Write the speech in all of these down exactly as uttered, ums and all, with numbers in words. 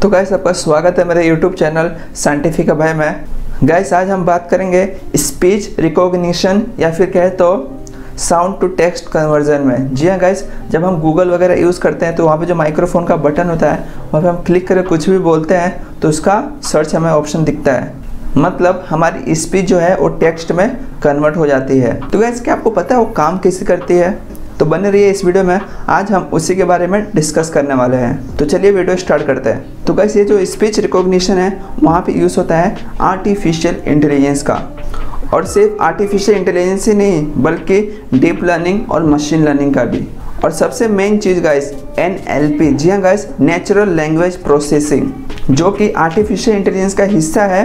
तो गाइस आपका स्वागत है मेरे यूट्यूब चैनल साइंटिफिक भाई में। गाइस आज हम बात करेंगे स्पीच रिकॉग्निशन या फिर कहे तो साउंड टू टेक्स्ट कन्वर्जन में। जी हाँ गाइस, जब हम गूगल वगैरह यूज़ करते हैं तो वहाँ पे जो माइक्रोफोन का बटन होता है वहाँ पे हम क्लिक करके कुछ भी बोलते हैं तो उसका सर्च हमें ऑप्शन दिखता है, मतलब हमारी स्पीच जो है वो टेक्स्ट में कन्वर्ट हो जाती है। तो गाइस क्या आपको पता है वो काम कैसे करती है? तो बने रहिए इस वीडियो में, आज हम उसी के बारे में डिस्कस करने वाले हैं। तो चलिए वीडियो स्टार्ट करते हैं। तो गाइस ये जो स्पीच रिकॉग्निशन है वहाँ पे यूज़ होता है आर्टिफिशियल इंटेलिजेंस का, और सिर्फ आर्टिफिशियल इंटेलिजेंस ही नहीं बल्कि डीप लर्निंग और मशीन लर्निंग का भी। और सबसे मेन चीज़ गाइस एन एल पी, जी हाँ गाइस, नेचुरल लैंग्वेज प्रोसेसिंग, जो कि आर्टिफिशियल इंटेलिजेंस का हिस्सा है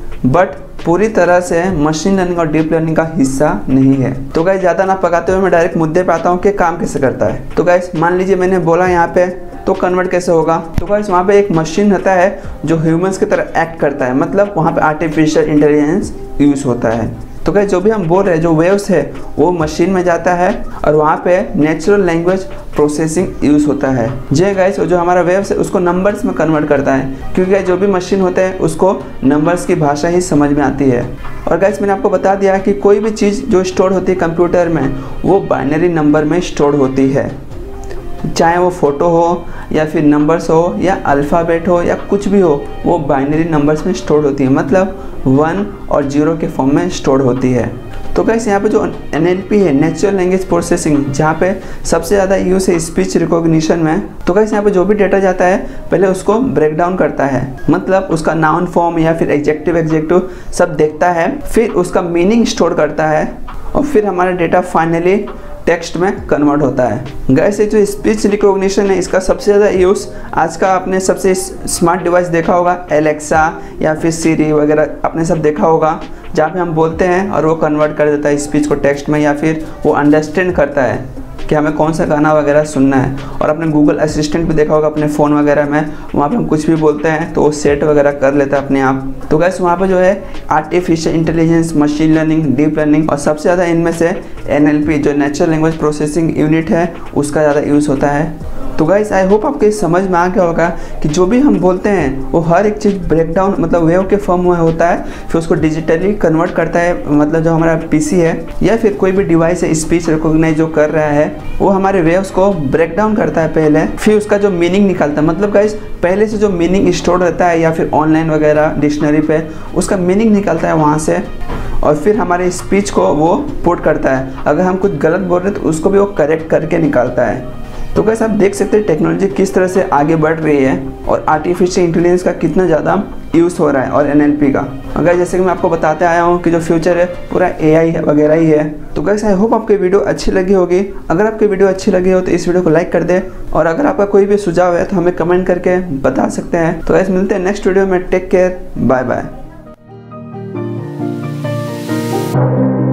बट पूरी तरह से मशीन लर्निंग और डीप लर्निंग का हिस्सा नहीं है। तो गाइस ज़्यादा ना पकाते हुए मैं डायरेक्ट मुद्दे पे आता हूँ कि काम कैसे करता है। तो गाइस मान लीजिए मैंने बोला यहाँ पे तो कन्वर्ट कैसे होगा। तो गाइस वहाँ पे एक मशीन होता है जो ह्यूमंस की तरह एक्ट करता है, मतलब वहाँ पे आर्टिफिशियल इंटेलिजेंस यूज़ होता है। तो गाइस जो भी हम बोल रहे हैं जो वेव्स है वो मशीन में जाता है और वहाँ पे नेचुरल लैंग्वेज प्रोसेसिंग यूज़ होता है। जी गाइस जो हमारा वेव्स है उसको नंबर्स में कन्वर्ट करता है, क्योंकि जो भी मशीन होता है उसको नंबर्स की भाषा ही समझ में आती है। और गाइस मैंने आपको बता दिया कि कोई भी चीज़ जो स्टोर होती है कंप्यूटर में वो बाइनरी नंबर में स्टोर होती है, चाहे वो फ़ोटो हो या फिर नंबर्स हो या अल्फ़ाबेट हो या कुछ भी हो, वो बाइनरी नंबर्स में स्टोर होती है, मतलब वन और जीरो के फॉर्म में स्टोर होती है। तो गाइस यहाँ पे जो एन एल पी है, नेचुरल लैंग्वेज प्रोसेसिंग, जहाँ पे सबसे ज़्यादा यूज़ है स्पीच रिकॉग्निशन में। तो गाइस यहाँ पे जो भी डेटा जाता है पहले उसको ब्रेक डाउन करता है, मतलब उसका नाउन फॉर्म या फिर एडजेक्टिव एडजेक्टिव सब देखता है, फिर उसका मीनिंग स्टोर करता है और फिर हमारा डेटा फाइनली टेक्स्ट में कन्वर्ट होता है। गाइस ये जो स्पीच रिकॉग्निशन है इसका सबसे ज़्यादा यूज़ आज का आपने सबसे स्मार्ट डिवाइस देखा होगा, एलेक्सा या फिर सीरी वगैरह आपने सब देखा होगा, जहाँ पे हम बोलते हैं और वो कन्वर्ट कर देता है स्पीच को टेक्स्ट में, या फिर वो अंडरस्टैंड करता है कि हमें कौन सा गाना वगैरह सुनना है। और आपने गूगल असिस्टेंट भी देखा होगा अपने फ़ोन वगैरह में, वहाँ पे हम कुछ भी बोलते हैं तो वो सेट वगैरह कर लेता है अपने आप। तो गाइस वहाँ पे जो है artificial intelligence, machine learning, deep learning और सबसे ज़्यादा इनमें से एन एल पी जो नेचुरल लैंग्वेज प्रोसेसिंग यूनिट है उसका ज़्यादा यूज़ होता है। तो गाइस आई होप आपको समझ में आ गया होगा कि जो भी हम बोलते हैं वो हर एक चीज़ ब्रेक डाउन मतलब वेव के फॉर्म में होता है, फिर उसको डिजिटली कन्वर्ट करता है, मतलब जो हमारा पीसी है या फिर कोई भी डिवाइस है स्पीच रिकॉग्नाइज जो कर रहा है वो हमारे वेव्स को ब्रेक डाउन करता है पहले, फिर उसका जो मीनिंग निकालता है, मतलब गाइस पहले से जो मीनिंग स्टोर रहता है या फिर ऑनलाइन वगैरह डिक्शनरी पे उसका मीनिंग निकालता है वहाँ से, और फिर हमारे स्पीच को वो पुट करता है। अगर हम कुछ गलत बोल रहे हैं तो उसको भी वो करेक्ट करके निकालता है। तो कैसे आप देख सकते हैं टेक्नोलॉजी किस तरह से आगे बढ़ रही है और आर्टिफिशियल इंटेलिजेंस का कितना ज़्यादा यूज़ हो रहा है और एन एल पी का। अगर जैसे कि मैं आपको बताते आया हूँ कि जो फ्यूचर है पूरा ए आई वगैरह ही है। तो कैसे आई होप आपकी वीडियो अच्छी लगी होगी। अगर आपकी वीडियो अच्छी लगी हो तो इस वीडियो को लाइक कर दे, और अगर आपका कोई भी सुझाव है तो हमें कमेंट करके बता सकते हैं। तो ऐसे मिलते हैं नेक्स्ट वीडियो में। Take care, bye bye.